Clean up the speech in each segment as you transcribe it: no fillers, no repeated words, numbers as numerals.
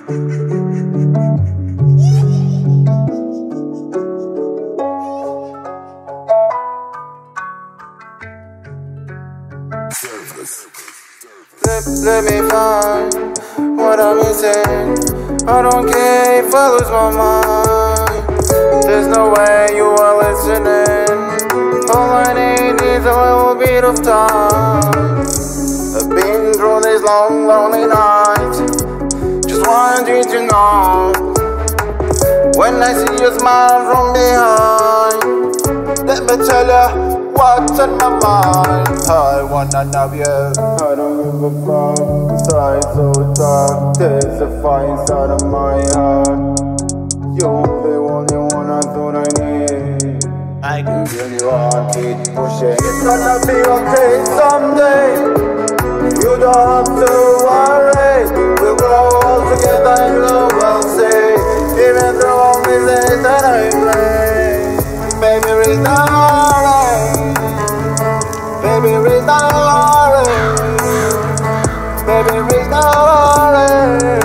Let me find what I'm missing. I don't care if I lose my mind. There's no way you are listening. All I need is a little bit of time. I've been through this long, lonely night. Just want you to know, when I see you smile from behind, let me tell you what's on my mind. I wanna love you, I don't give a fuck. Side so dark, there's a fire inside of my heart. You're the only one I thought I need. I can feel your heartbeat pushing. It's gonna be okay someday. You don't have to worry. We'll grow all together and love will say. Even through all these days that I play, baby, it's alright. Baby, it's alright. Baby, it's alright.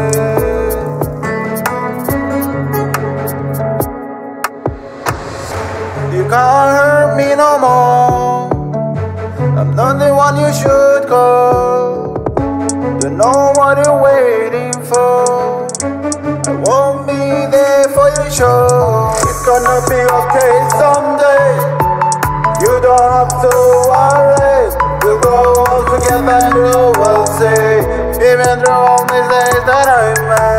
You can't hurt me no more. I'm not the one you should call. Don't know what you're waiting for. I won't be there for your show. It's gonna be okay someday. You don't have to worry. We'll grow all together and you will see. Even through all these days that I made.